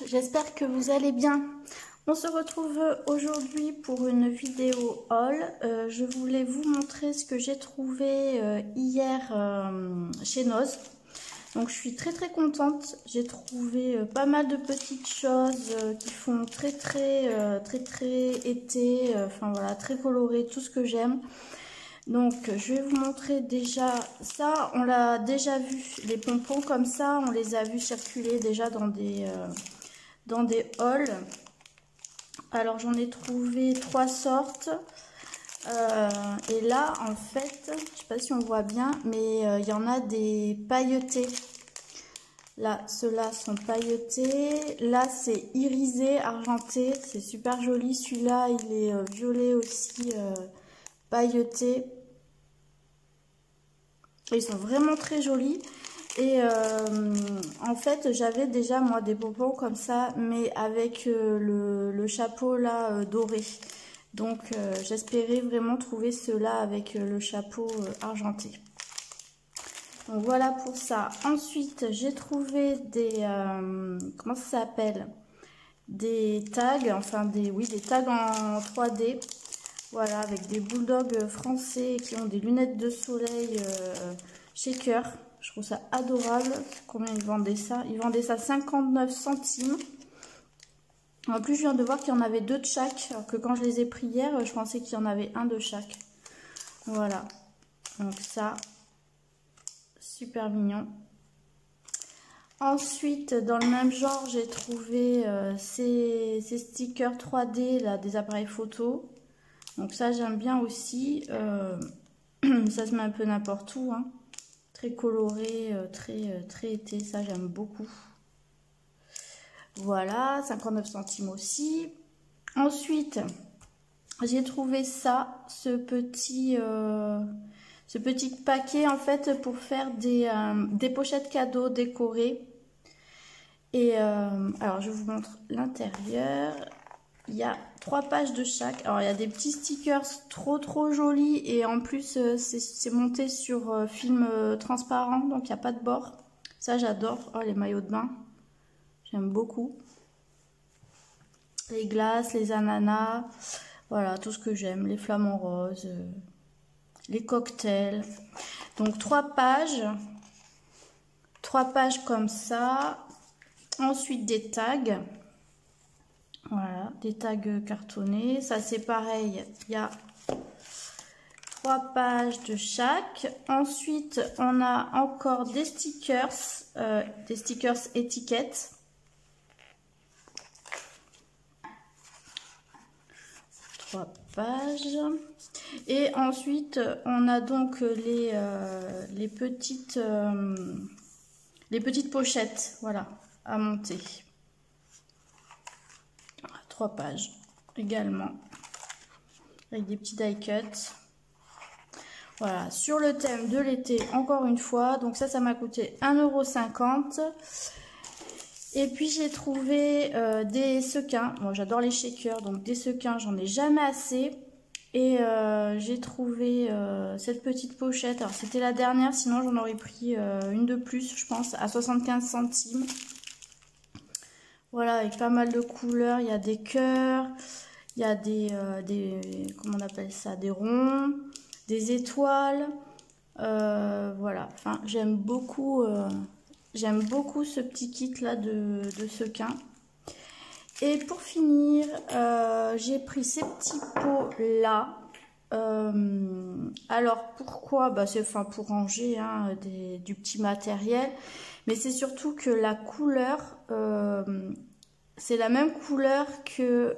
j'espère que vous allez bien. On se retrouve aujourd'hui pour une vidéo haul. Je voulais vous montrer ce que j'ai trouvé hier chez Noz. Donc je suis très contente. J'ai trouvé pas mal de petites choses qui font très été, enfin voilà, très coloré, tout ce que j'aime. Donc je vais vous montrer déjà ça, on l'a déjà vu, les pompons comme ça, on les a vus circuler déjà dans des hauls. Alors j'en ai trouvé 3 sortes, et là en fait, je sais pas si on voit bien, mais il y en a des pailletés. Là, ceux-là sont pailletés, là c'est irisé, argenté, c'est super joli. Celui-là il est violet aussi, pailleté. Ils sont vraiment très jolis. Et en fait, j'avais déjà moi des pompons comme ça, mais avec le chapeau là doré. Donc j'espérais vraiment trouver ceux-là avec le chapeau argenté. Donc voilà pour ça. Ensuite, j'ai trouvé des comment ça s'appelle? Des tags, enfin des tags en 3D. Voilà, avec des bulldogs français qui ont des lunettes de soleil shaker. Je trouve ça adorable. Combien ils vendaient ça? Ils vendaient ça 59 centimes. En plus, je viens de voir qu'il y en avait 2 de chaque. Alors que quand je les ai pris hier, je pensais qu'il y en avait un de chaque. Voilà. Donc ça, super mignon. Ensuite, dans le même genre, j'ai trouvé ces stickers 3D là, des appareils photo. Donc ça, j'aime bien aussi. Ça se met un peu n'importe où, hein. Très coloré, très été, ça j'aime beaucoup. Voilà, 59 centimes aussi. Ensuite, j'ai trouvé ça, ce petit paquet en fait pour faire des pochettes cadeaux décorées. Et alors je vous montre l'intérieur. Il y a 3 pages de chaque. Alors il y a des petits stickers trop jolis, et en plus c'est monté sur film transparent, donc il n'y a pas de bord. Ça j'adore. Oh, les maillots de bain, j'aime beaucoup. Les glaces, les ananas, voilà tout ce que j'aime. Les flamants roses, les cocktails. Donc 3 pages comme ça. Ensuite des tags. Voilà, des tags cartonnés. Ça c'est pareil, il y a 3 pages de chaque. Ensuite, on a encore des stickers étiquettes. Trois pages. Et ensuite, on a donc les petites pochettes, voilà, à monter. 3 pages également, avec des petits die cuts. Voilà, sur le thème de l'été, encore une fois. Donc ça m'a coûté 1,50 €. Et puis j'ai trouvé des sequins. Bon, j'adore les shakers, donc des sequins, j'en ai jamais assez. Et j'ai trouvé cette petite pochette. Alors c'était la dernière, sinon j'en aurais pris une de plus, je pense, à 75 centimes. Voilà, avec pas mal de couleurs. Il y a des cœurs, il y a des comment on appelle ça, des ronds, des étoiles. Voilà, enfin j'aime beaucoup ce petit kit là de sequins. Et pour finir, j'ai pris ces petits pots là. Alors pourquoi? Bah c'est pour ranger, hein, du petit matériel, mais c'est surtout que la couleur, c'est la même couleur que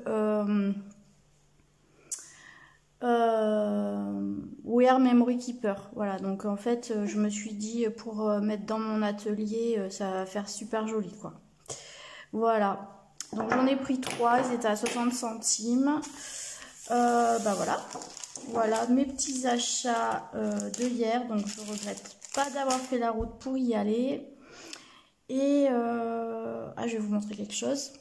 We Are Memory Keeper. Voilà, donc en fait je me suis dit pour mettre dans mon atelier, ça va faire super joli quoi. Voilà, donc j'en ai pris 3, ils étaient à 60 centimes. Bah voilà mes petits achats de hier. Donc je regrette pas d'avoir fait la route pour y aller. Et je vais vous montrer quelque chose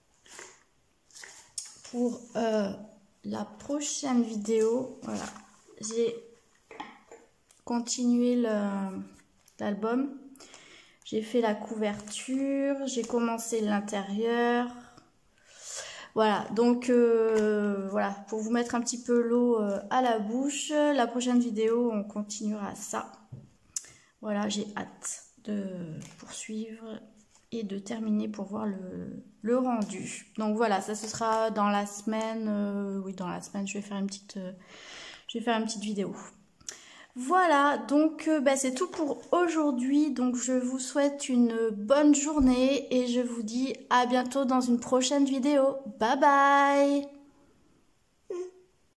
pour la prochaine vidéo. Voilà, j'ai continué l'album. J'ai fait la couverture, j'ai commencé l'intérieur. Voilà, donc voilà, pour vous mettre un petit peu l'eau à la bouche. La prochaine vidéo, on continuera ça. Voilà, j'ai hâte de poursuivre et de terminer pour voir le rendu. Donc voilà, ça ce sera dans la semaine. Oui, dans la semaine, je vais faire une petite vidéo. Voilà, donc c'est tout pour aujourd'hui. Donc je vous souhaite une bonne journée et je vous dis à bientôt dans une prochaine vidéo. Bye bye!